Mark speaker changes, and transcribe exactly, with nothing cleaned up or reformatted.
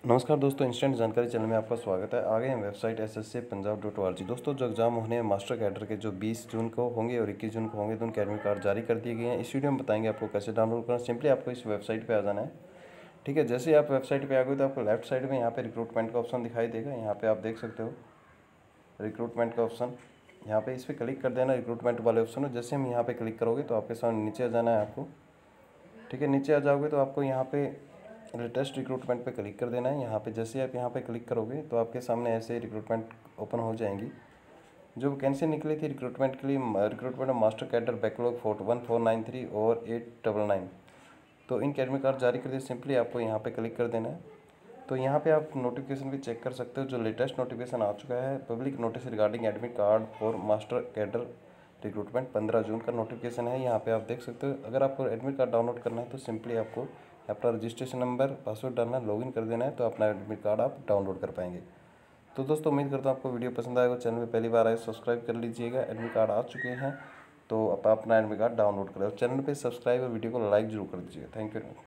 Speaker 1: नमस्कार दोस्तों, इंस्टेंट जानकारी चैनल में आपका स्वागत है। आगे हम website S S C Punjab dot O R G. दोस्तों, जो एग्जाम होने हैं मास्टर कैडर के, जो बीस जून को होंगे और इक्कीस जून को होंगे, तो उनके एडमिट कार्ड जारी कर दिए गए हैं। इस वीडियो में बताएंगे आपको कैसे डाउनलोड करना। सिंपली आपको इस वेबसाइट पर आ जाना है। ठीक है, जैसे ही आप वेबसाइट पर आ गए तो आपको लेफ्ट साइड में यहाँ पे रिक्रूटमेंट का ऑप्शन दिखाई देगा। यहाँ पे आप देख सकते हो रिक्रूटमेंट का ऑप्शन, यहाँ पे इस पर क्लिक कर देना, रिक्रूटमेंट वाले ऑप्शन है। जैसे हम यहाँ पे क्लिक करोगे तो आपके सामने नीचे आ जाना है आपको। ठीक है, नीचे आ जाओगे तो आपको यहाँ पे लेटेस्ट रिक्रूटमेंट पे क्लिक कर देना है। यहाँ पे जैसे आप यहाँ पे क्लिक करोगे तो आपके सामने ऐसे रिक्रूटमेंट ओपन हो जाएंगी। जो वैकेंसी निकली थी रिक्रूटमेंट के लिए, recruitment master cadre backlog fort one four nine three और एट डबल नाइन, तो इन एडमिट कार्ड जारी कर दिए। सिंपली आपको यहाँ पे क्लिक कर देना है। तो यहाँ पे आप नोटिफिकेशन भी चेक कर सकते हो। जो लेटेस्ट नोटिफिकेशन आ चुका है, public notice regarding admit card for master cadre recruitment, पंद्रह जून का नोटिफिकेशन है। यहाँ पे आप देख सकते हो। अगर आपको एडमिट कार्ड डाउनलोड करना है तो सिंपली आपको अपना रजिस्ट्रेशन नंबर, पासवर्ड डालना है, लॉगिन कर देना है, तो अपना एडमिट कार्ड आप डाउनलोड कर पाएंगे। तो दोस्तों, उम्मीद करता हूँ आपको वीडियो पसंद आएगा। चैनल में पहली बार आए सब्सक्राइब कर लीजिएगा। एडमिट कार्ड आ चुके हैं तो आप अपना एडमिट कार्ड डाउनलोड करें और चैनल पर सब्सक्राइब और वीडियो को लाइक जरूर कर दीजिएगा। Thank you.